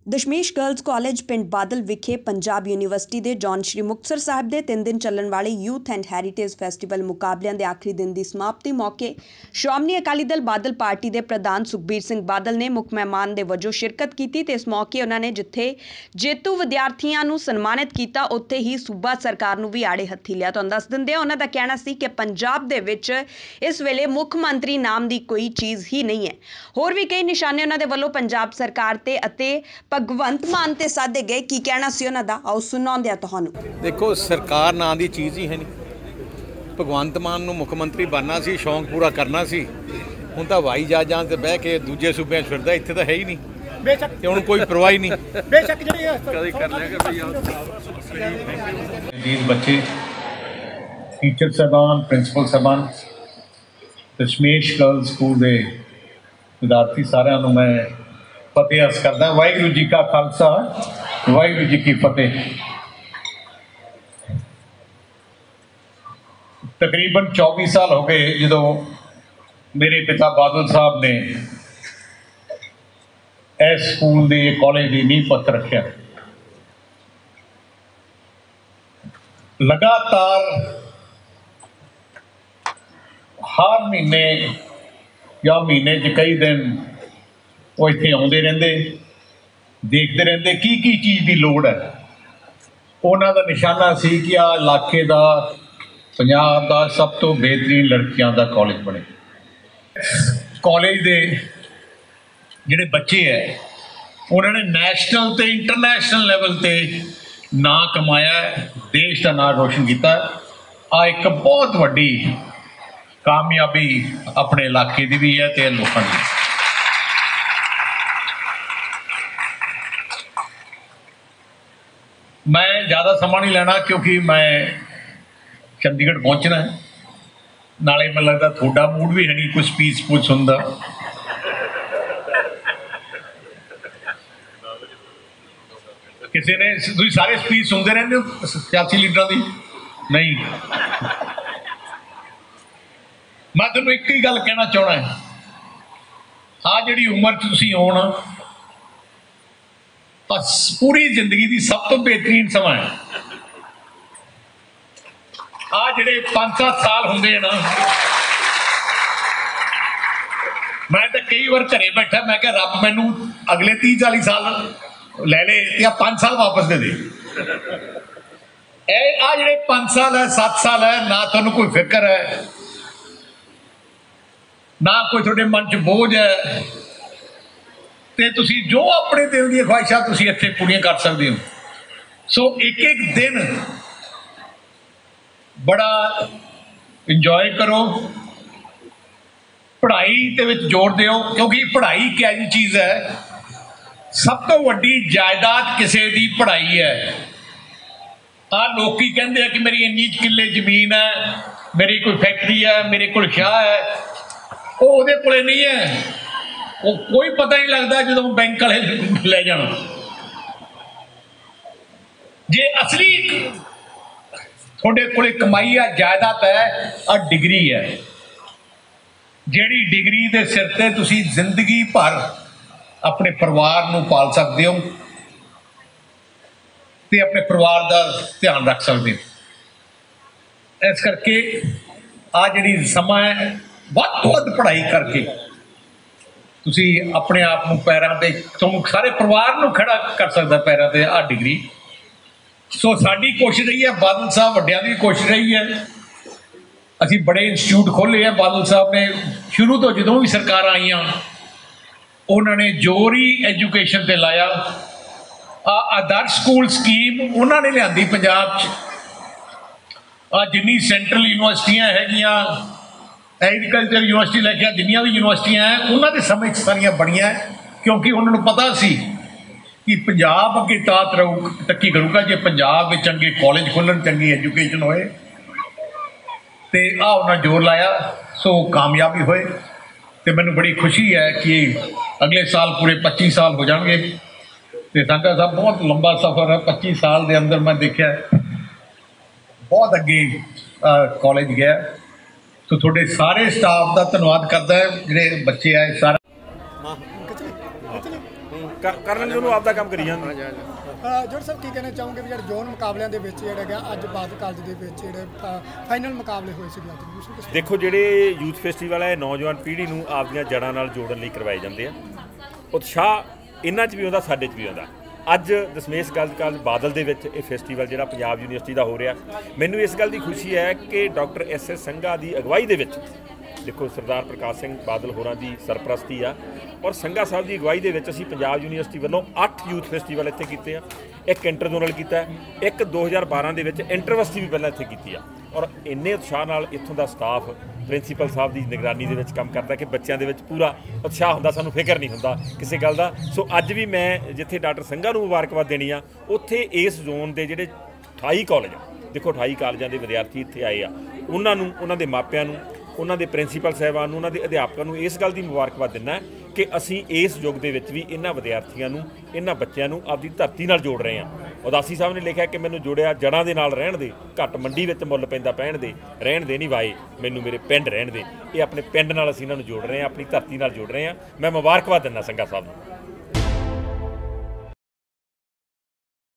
Dashmesh girls college ਪਿੰਡ ਬਾਦਲ ਵਿਖੇ Punjab university ਦੇ ਜੌਨ ਸ਼੍ਰੀ ਮੁਕਤਸਰ ਸਾਹਿਬ ਦੇ 3 ਦਿਨ ਚੱਲਣ ਵਾਲੇ ਯੂਥ ਐਂਡ ਹੈਰੀਟੇਜ ਫੈਸਟੀਵਲ ਮੁਕਾਬਲਿਆਂ ਦੇ ਆਖਰੀ ਦਿਨ ਦੀ ਸਮਾਪਤੀ ਮੌਕੇ ਸ਼੍ਰੋਮਣੀ ਅਕਾਲੀ ਦਲ ਬਾਦਲ ਪਾਰਟੀ ਦੇ ਪ੍ਰਧਾਨ ਸੁਖਬੀਰ ਸਿੰਘ ਬਾਦਲ ਨੇ ਮੁੱਖ ਮਹਿਮਾਨ ਦੇ ਵਜੋਂ ਸ਼ਿਰਕਤ ਕੀਤੀ ਤੇ ਇਸ ਮੌਕੇ ਉਹਨਾਂ ਨੇ ਜਿੱਥੇ ਜੇਤੂ ਵਿਦਿਆਰਥੀਆਂ ਨੂੰ ਸਨਮਾਨਿਤ ਕੀਤਾ ਉੱਥੇ ਹੀ ਸੂਬਾ ਸਰਕਾਰ ਨੂੰ ਵੀ ਆੜੇ ਹੱਥੀ ਲਿਆ। ਤੁਹਾਨੂੰ ਦੱਸ ਦਿੰਦੇ ਆ ਉਹਨਾਂ ਦਾ ਕਹਿਣਾ ਸੀ ਕਿ ਪੰਜਾਬ ਦੇ ਵਿੱਚ ਇਸ ਵੇਲੇ ਮੁੱਖ ਮੰਤਰੀ ਨਾਮ ਦੀ ਕੋਈ ਚੀਜ਼ ਹੀ ਨਹੀਂ ਹੈ। ਹੋਰ ਵੀ ਕਈ ਨਿਸ਼ਾਨੇ ਉਹਨਾਂ ਦੇ ਵੱਲੋਂ ਪੰਜਾਬ ਸਰਕਾਰ ਤੇ ਅਤੇ ਭਗਵੰਤ ਮਾਨ ਤੇ ਸਾਧੇ गए की कहना सी उन्हां दा आओ सुणाउंदे आ तुहानूं। देखो सरकार नां दी चीज़ ही है नहीं। भगवंत मान नूं मुख मंत्री बनना सी, शौक पूरा करना सी। हुण तां हवाई जहाज़ां ते बह के दूजे सूबे फिरदा, इत्थे तां है ही नहीं बेशक ते हुण कोई परवाह ही नहीं बेशक जिहड़ी कर लेगा भई। these बच्चे टीचर साहबान प्रिंसिपल साहबान दशमेश गर्ल्स स्कूल के विद्यार्थी सारिਆਂ ਨੂੰ मैं फतेह अर्ज करदा। वाहिगुरू जी का खालसा वाहिगुरू जी की फतेह। तकरीबन 24 साल हो गए जो मेरे पिता बादल साहब ने इस स्कूल के कॉलेज की नींह पत्थर रखा। लगातार हर महीने या महीने च कई दिन वो इत्थे आउंदे रहिंदे, देखते रहिंदे की चीज़ की लोड़ है। उन्हां दा निशाना सी कि आ इलाके दा पंजाब दा सब तो बेहतरीन लड़कियां दा कॉलेज बने। कॉलेज दे जिहड़े बच्चे है उन्होंने नैशनल ते इंटरनैशनल लेवल ते नां कमाया, देश का नां रोशन किया। आ एक बहुत वड्डी कामयाबी अपने इलाके की भी है ते लोकां दी। मैं ज़्यादा समा नहीं लेना क्योंकि मैं चंडीगढ़ पहुँचना है, नाले मैं लगता थोड़ा मूड भी है नहीं कुछ स्पीच स्पूच सुनता। किसी ने तुम सारे स्पीच सुनते रहते हो सियासी लीडर की? नहीं, मैं तुम एक ही गल कहना चाहना है, आ जी उम्र तुम होना पूरी जिंदगी की सब तो बेहतरीन समा है। आ जिहड़े 5-7 साल होंगे ना, मैं तो कई बार घरे बैठा मैं क्या रब मैनू अगले 30-40 साल ले ले या 5 साल वापस दे दे। आ जिहड़े 5 साल है 7 साल है ना तुहानू कोई फिक्र है ना कोई तुहाडे मन च बोझ है ते तुसी जो अपने दिल दी ख्वाहिशां तुसी इत्थे पूरीआं कर सकदे हो। सो एक एक दिन बड़ा इंजॉय करो, पढ़ाई दे विच जोर दिओ क्योंकि पढ़ाई क्या जी चीज़ है, सब तो वड्डी जायदाद किसी दी पढ़ाई है। आ लोकी कहंदे हैं कि मेरी इन्नी किले जमीन है, मेरी कोई फैक्ट्री है, मेरे कोल शाह है, वो उहदे कोले नहीं है, वो कोई पता नहीं लगता जो बैंक वाले ले जाना। जे असली थोड़े कोले कमाई है जायदाद है और डिग्री है, जिहड़ी डिग्री के सिर ते तुसी जिंदगी भर अपने परिवार नूं पाल सकते हो ते अपने परिवार का ध्यान रख सकते हो। इस करके आ जिहड़ी समा है वध तो वध पढ़ाई करके तुसी अपने आप को पैरों पे तुम सारे परिवार को खड़ा कर सकता पैरों पे आ डिग्री। सो साडी कोशिश रही है, बादल साहब वड्डियां दी कोशिश रही है, असी बड़े इंस्टीट्यूट खोले हैं। बादल साहब ने शुरू तो जो भी सरकार आईयां उन्होंने जोर ही एजुकेशन ते लाया। आदर्श स्कूल स्कीम उन्होंने लियांदी पंजाब च। जिन्नी सेंट्रल यूनिवर्सिटियां हैगियां, एग्रीकल्चर यूनिवर्सिटी लैके जिन्नियां भी यूनिवर्सिटियां हैं उन्होंने समय सारिया बनिया क्योंकि उन्होंने पता सी कि पंजाब अगे तात रहू टक्की करूगा जे पंजाब में चंगे कॉलेज खुलन, चंगी एजुकेशन होए ते आ उन्होंने जोर लाया। सो कामयाबी होए तो मैनू बड़ी खुशी है कि अगले साल पूरे 25 साल हो जाएंगे। तो संगा साहब बहुत लंबा सफ़र है, 25 साल के अंदर मैं देखा बहुत अगे कॉलेज गया। तो थोड़े सारे स्टाफ का धन्यवाद करता है, जिहड़े बच्चे आए सारा ਕਰ ਲੈਣਗੇ, ਉਹਨੂੰ ਆਪਦਾ ਕੰਮ ਕਰੀ ਜਾਂਦੇ। ਜੋੜ ਸਾਹਿਬ ਕੀ ਕਹਿਣਾ ਚਾਹੋਗੇ ਵੀ ਜਿਹੜੇ ਜ਼ੋਨ ਮੁਕਾਬਲਿਆਂ ਦੇ ਵਿੱਚ ਜਿਹੜਾ ਹੈਗਾ ਅੱਜ ਬਾਦਲ ਕਾਲਜ ਦੇ ਵਿੱਚ ਜਿਹੜੇ ਫਾਈਨਲ ਮੁਕਾਬਲੇ ਹੋਏ ਸੀ ਅੱਜ ਦੇਖੋ, ਜਿਹੜੇ ਯੂਥ ਫੈਸਟੀਵਲ ਹੈ ਨੌਜਵਾਨ ਪੀੜ੍ਹੀ ਨੂੰ ਆਪਦੀਆਂ ਜੜ੍ਹਾਂ ਨਾਲ ਜੋੜਨ ਲਈ ਕਰਵਾਏ ਜਾਂਦੇ ਆ। ਉਤਸ਼ਾਹ ਇਹਨਾਂ 'ਚ ਵੀ ਆਉਂਦਾ, ਸਾਡੇ 'ਚ ਵੀ ਆਉਂਦਾ। ਅੱਜ ਦਸਮੇਸ਼ ਕਾਲਜ ਬਾਦਲ ਦੇ ਵਿੱਚ ਇਹ ਫੈਸਟੀਵਲ ਜਿਹੜਾ ਪੰਜਾਬ ਯੂਨੀਵਰਸਿਟੀ ਦਾ ਹੋ ਰਿਹਾ, ਮੈਨੂੰ ਇਸ ਗੱਲ ਦੀ ਖੁਸ਼ੀ ਹੈ ਕਿ ਡਾਕਟਰ SS ਸੰਘਾ ਦੀ ਅਗਵਾਈ ਦੇ ਵਿੱਚ, ਦੇਖੋ ਸਰਦਾਰ ਪ੍ਰਕਾਸ਼ ਸਿੰਘ ਬਾਦਲ ਹੋਰਾਂ ਦੀ ਸਰਪ੍ਰਸਤੀ ਆ ਔਰ ਸੰਘਾ ਸਾਹਿਬ ਦੀ ਅਗਵਾਈ ਦੇ ਵਿੱਚ ਅਸੀਂ ਪੰਜਾਬ ਯੂਨੀਵਰਸਿਟੀ ਵੱਲੋਂ 8 ਯੂਥ ਫੈਸਟੀਵਲ ਇੱਥੇ ਕੀਤੇ ਆ। ਇੱਕ ਇੰਟਰ ਜ਼ੋਨਲ ਕੀਤਾ, ਇੱਕ 2012 ਦੇ ਵਿੱਚ ਇੰਟਰਵਰਸਿਟੀ ਵੀ ਪਹਿਲਾਂ ਇੱਥੇ ਕੀਤੀ ਆ। ਔਰ ਇੰਨੇ ਉਤਸ਼ਾਹ ਨਾਲ ਇੱਥੋਂ ਦਾ ਸਟਾਫ ਪ੍ਰਿੰਸੀਪਲ ਸਾਹਿਬ ਦੀ ਨਿਗਰਾਨੀ ਦੇ ਵਿੱਚ ਕੰਮ ਕਰਦਾ ਕਿ ਬੱਚਿਆਂ ਦੇ ਵਿੱਚ ਪੂਰਾ ਉਤਸ਼ਾਹ ਹੁੰਦਾ, ਸਾਨੂੰ ਫਿਕਰ ਨਹੀਂ ਹੁੰਦਾ ਕਿਸੇ ਗੱਲ ਦਾ। ਸੋ ਅੱਜ ਵੀ ਮੈਂ ਜਿੱਥੇ ਡਾਕਟਰ ਸੰਘਾ ਨੂੰ ਮੁਬਾਰਕਬਾਦ ਦੇਣੀ ਆ, ਉੱਥੇ ਇਸ ਜ਼ੋਨ ਦੇ ਜਿਹੜੇ 28 ਕਾਲਜ ਆ, ਦੇਖੋ 28 ਕਾਲਜਾਂ ਦੇ ਵਿਦਿਆਰਥੀ ਇੱਥੇ ਆਏ ਆ, ਉਹਨਾਂ ਨੂੰ, ਉਹਨਾਂ ਦੇ ਮਾਪਿਆਂ ਨੂੰ, ਉਹਨਾਂ ਦੇ ਪ੍ਰਿੰਸੀਪਲ ਸਾਹਿਬਾਨ ਨੂੰ, ਉਹਨਾਂ ਦੇ ਅਧਿਆਪਕਾਂ ਨੂੰ ਇਸ ਗੱਲ ਦੀ ਮੁਬਾਰਕਬਾਦ ਦਿੰਦਾ ਕਿ ਅਸੀਂ ਇਸ ਯੁੱਗ ਦੇ ਵਿੱਚ ਵੀ ਇਹਨਾਂ ਵਿਦਿਆਰਥੀਆਂ ਨੂੰ, ਇਹਨਾਂ ਬੱਚਿਆਂ ਨੂੰ ਆਪਦੀ ਧਰਤੀ ਨਾਲ ਜੋੜ ਰਹੇ ਹਾਂ। ਉਦਾਸੀ ਸਾਹਿਬ ਨੇ ਲਿਖਿਆ ਕਿ ਮੈਨੂੰ ਜੋੜਿਆ ਜੜ੍ਹਾਂ ਦੇ ਨਾਲ ਰਹਿਣ ਦੇ, ਘੱਟ ਮੰਡੀ ਵਿੱਚ ਮੁੱਲ ਪੈਂਦਾ ਪਹਿਣ ਦੇ, ਰਹਿਣ ਦੇ ਨਹੀਂ ਵਾਏ ਮੈਨੂੰ ਮੇਰੇ ਪਿੰਡ ਰਹਿਣ ਦੇ। ਇਹ ਆਪਣੇ ਪਿੰਡ ਨਾਲ ਅਸੀਂ ਇਹਨਾਂ ਨੂੰ ਜੋੜ ਰਹੇ ਹਾਂ, ਆਪਣੀ ਧਰਤੀ ਨਾਲ ਜੋੜ ਰਹੇ ਹਾਂ। ਮੈਂ ਮੁਬਾਰਕਬਾਦ ਦਿੰਦਾ ਸੰਘਾ ਸਾਹਿਬ ਨੂੰ।